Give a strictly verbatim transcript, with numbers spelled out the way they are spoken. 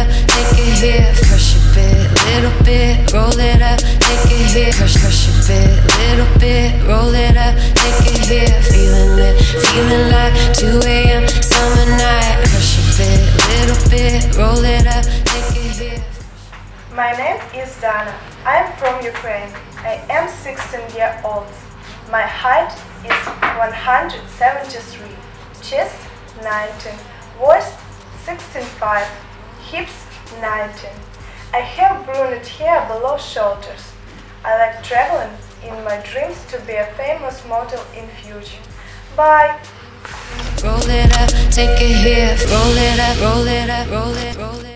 up, take it here, crush a bit, little bit, roll it up, take it here, crush, crush a bit, little bit, roll it up, take it here, feeling it, feeling like two A M summer night, crush a bit, little bit, roll it up, take it here. My name is Dana. I am from Ukraine. I am sixteen years old. My height is one hundred seventy-three, chest nineteen, waist sixteen point five, hips nineteen. I have brunette hair below shoulders. I like traveling in my dreams to be a famous model in future. Bye! Roll it up, take it here, roll it up, roll it up, roll it, roll it.